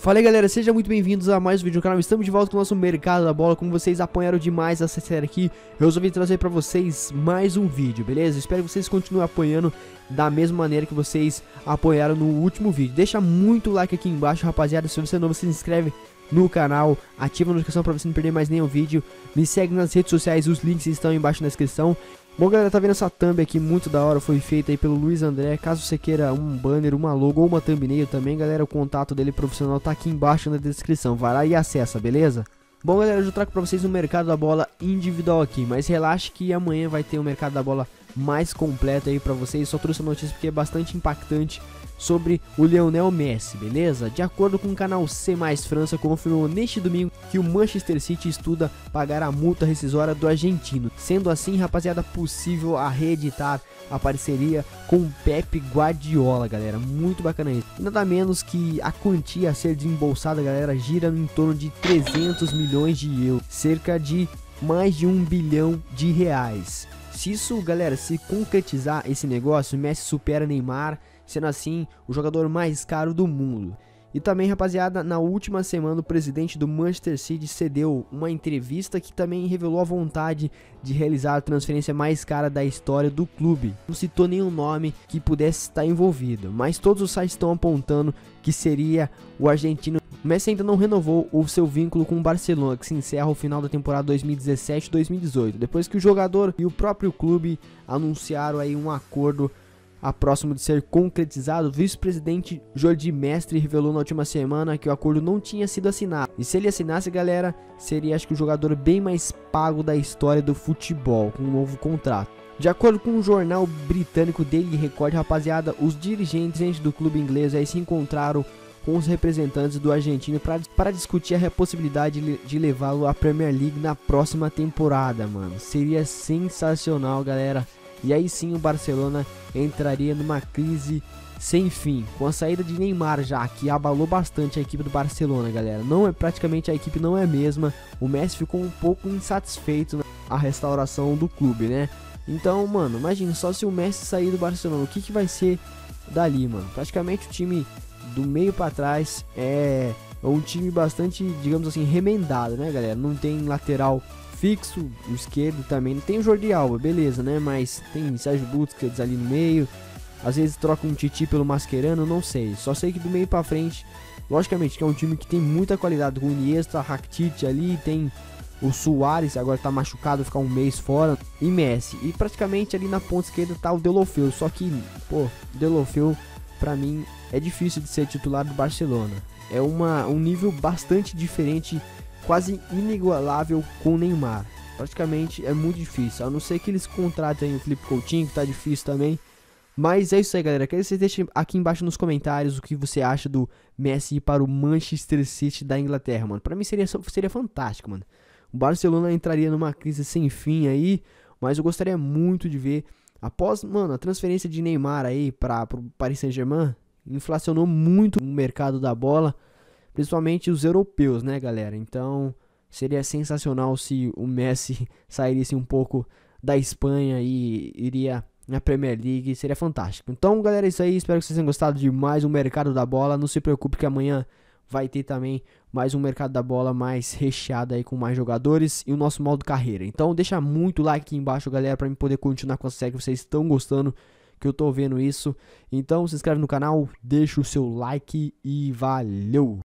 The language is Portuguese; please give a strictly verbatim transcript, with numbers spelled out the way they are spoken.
Fala aí galera, sejam muito bem-vindos a mais um vídeo no canal. Estamos de volta com o nosso mercado da bola. Como vocês apoiaram demais essa série aqui, eu resolvi trazer pra vocês mais um vídeo, beleza? Espero que vocês continuem apoiando da mesma maneira que vocês apoiaram no último vídeo. Deixa muito like aqui embaixo, rapaziada. Se você é novo, se inscreve no canal, ativa a notificação pra você não perder mais nenhum vídeo. Me segue nas redes sociais, os links estão aí embaixo na descrição. Bom galera, tá vendo essa thumb aqui muito da hora, foi feita aí pelo Luiz André. Caso você queira um banner, uma logo ou uma thumbnail também, galera, o contato dele profissional tá aqui embaixo na descrição. Vai lá e acessa, beleza? Bom galera, eu já trago pra vocês o mercado da bola individual aqui, mas relaxe que amanhã vai ter o mercado da bola mais completo aí pra vocês. Só trouxe a notícia porque é bastante impactante sobre o Lionel Messi, beleza? De acordo com o canal C mais França, confirmou neste domingo que o Manchester City estuda pagar a multa rescisória do argentino. Sendo assim, rapaziada, possível a reeditar a parceria com o Pep Guardiola, galera. Muito bacana isso. Nada menos que a quantia a ser desembolsada, galera, gira em torno de trezentos milhões de euros, cerca de mais de um bilhão de reais. Se isso, galera, se concretizar esse negócio, Messi supera Neymar, sendo assim o jogador mais caro do mundo. E também, rapaziada, na última semana o presidente do Manchester City cedeu uma entrevista que também revelou a vontade de realizar a transferência mais cara da história do clube. Não citou nenhum nome que pudesse estar envolvido, mas todos os sites estão apontando que seria o argentino. O Messi ainda não renovou o seu vínculo com o Barcelona, que se encerra ao final da temporada dois mil e dezessete dois mil e dezoito, depois que o jogador e o próprio clube anunciaram aí um acordo a próximo de ser concretizado. O vice-presidente Jordi Mestre revelou na última semana que o acordo não tinha sido assinado. E se ele assinasse, galera, seria acho que o jogador bem mais pago da história do futebol, com um novo contrato. De acordo com o jornal britânico Daily Record, rapaziada, os dirigentes do clube inglês aí se encontraram com os representantes do argentino para discutir a possibilidade de levá-lo à Premier League na próxima temporada, mano. Seria sensacional, galera. E aí sim o Barcelona entraria numa crise sem fim, com a saída de Neymar já, que abalou bastante a equipe do Barcelona, galera. Não é praticamente a equipe não é a mesma. O Messi ficou um pouco insatisfeito na restauração do clube, né? Então, mano, imagina só se o Messi sair do Barcelona, o que que vai ser dali, mano? Praticamente o time do meio para trás é um time bastante, digamos assim, remendado, né, galera? Não tem lateral fixo, o esquerdo também, não tem o Jordi Alba, beleza, né, mas tem Sérgio Busquets ali no meio, às vezes troca um Titi pelo Mascherano, não sei, só sei que do meio pra frente, logicamente que é um time que tem muita qualidade, com o Iniesta, Rakitic ali, tem o Suárez, agora tá machucado, ficar um mês fora, e Messi, e praticamente ali na ponta esquerda tá o Deulofeu, só que, pô, Deulofeu, pra mim, é difícil de ser titular do Barcelona, é uma, um nível bastante diferente, quase inigualável com o Neymar. Praticamente é muito difícil, a não ser que eles contratem o Felipe Coutinho, que tá difícil também. Mas é isso aí, galera. Quero que vocês deixem aqui embaixo nos comentários o que você acha do Messi ir para o Manchester City da Inglaterra, mano. Pra mim seria, seria fantástico, mano. O Barcelona entraria numa crise sem fim aí, mas eu gostaria muito de ver, após, mano, a transferência de Neymar aí para o Paris Saint-Germain, inflacionou muito o mercado da bola, principalmente os europeus, né, galera? Então, seria sensacional se o Messi saísse um pouco da Espanha e iria na Premier League, seria fantástico. Então, galera, é isso aí. Espero que vocês tenham gostado de mais um mercado da bola. Não se preocupe que amanhã vai ter também mais um mercado da bola mais recheado aí com mais jogadores e o nosso modo carreira. Então, deixa muito like aqui embaixo, galera, para mim poder continuar com a série que vocês estão gostando, que eu tô vendo isso. Então, se inscreve no canal, deixa o seu like e valeu!